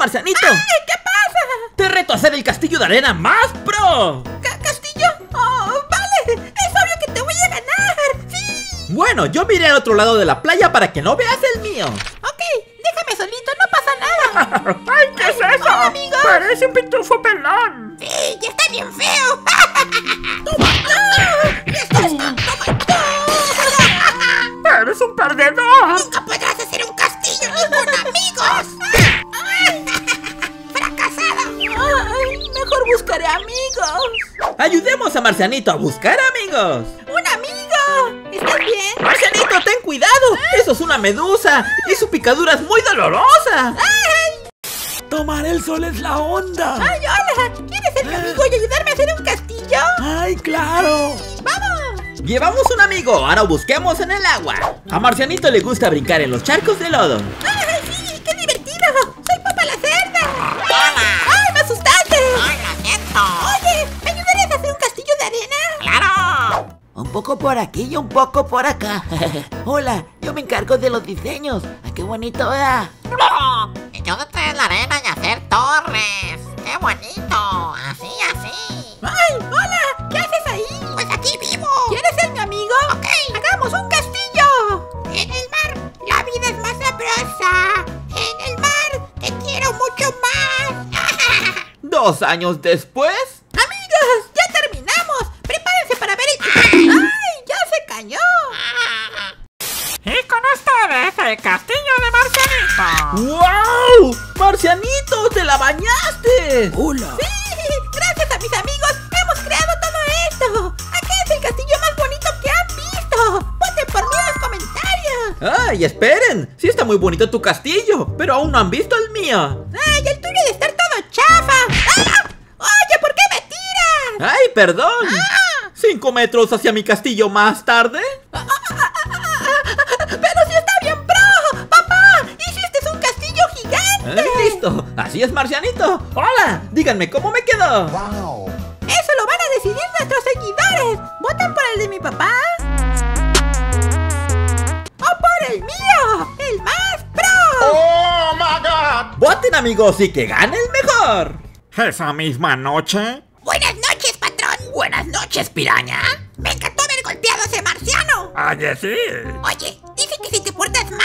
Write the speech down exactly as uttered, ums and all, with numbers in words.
Marcianito! ¡Ay, qué pasa! ¡Te reto a hacer el castillo de arena más pro! ¿Ca ¿Castillo? ¡Oh, vale! ¡Es obvio que te voy a ganar! ¡Sí! Bueno, yo me iré al otro lado de la playa para que no veas el mío. Ok, déjame solito, no pasa nada. ¡Ay, qué es eso! Hola, amigos. ¡Parece un pitufo pelón! Sí, ya está bien feo. ¡Toma! ¡Esto está! ¡Toma! ¡Eres un perdedor! ¡Nunca podrás hacer un castillo ni con amigos! ¡Fracasada! Ay, mejor buscaré amigos. Ayudemos a Marcianito a buscar amigos. ¡Un amigo! ¿Estás bien? Marcianito, ten cuidado. Eso es una medusa y su picadura es muy dolorosa. ¡Ay! Tomar el sol es la onda. ¡Ay, hola! ¿Quieres ser mi amigo y ayudarme a hacer un castillo? ¡Ay, claro! ¡Vamos! Llevamos un amigo, ahora busquemos en el agua. A Marcianito le gusta brincar en los charcos de lodo. ¡Ay, sí! ¡Qué divertido! ¡Soy Papa la Cerda! ¡Hola! ¡Ay, me asustaste! ¡Ay, lo siento! Oye, ¿me ayudarías a hacer un castillo de arena? ¡Claro! Un poco por aquí y un poco por acá. Hola, yo me encargo de los diseños. ¡Ay, qué bonito, ¿verdad? ¡No! Ayúdate en la arena y hacer torres. ¡Qué bonito! Así, así. ¡Ay, hola! ¿Qué haces ahí? Pues aquí vivo. ¿Quieres ser mi amigo? Ok. ¡Hagamos un castillo! En el mar, la vida es más sabrosa. En el mar, te quiero mucho más. Dos años después. ¡Amigos! ¡Ya terminamos! ¡Prepárense para ver el... ¡Ay! ¡Ya se cayó! Y con ustedes, el castillo de Marcianito. ¡Wow! ¡Marcianito, te la bañaste! ¡Hola! ¡Sí! ¡Gracias a mis amigos hemos creado todo esto! ¡Acá es el castillo más bonito que han visto! ¡Voten por mí en los comentarios! ¡Ay, esperen! Sí está muy bonito tu castillo, pero aún no han visto el mío. ¡Ay, el tuyo de estar todo chafa! ¡Ah! ¡Oye, ¿por qué me tiras! ¡Ay, perdón! ¡Ah! ¿Cinco metros hacia mi castillo más tarde? ¡Ah, ah, ah, ah, ah! ¡Pero si está bien pro! ¡Papá! ¡Hiciste un castillo gigante! Eh, ¡Listo! ¡Así es, Marcianito! ¡Hola! Díganme cómo me quedó. ¡Eso lo van a decidir nuestros seguidores! ¿Votan por el de mi papá? ¡O por el mío! ¡El más pro! ¡Oh, my God! ¡Voten, amigos, y que gane el mejor! ¿Esa misma noche? ¡Buenas noches, patrón! Buenas noches, piraña. ¡Me encantó haber golpeado a ese marciano! Oye, sí. Oye, dice que si te portas mal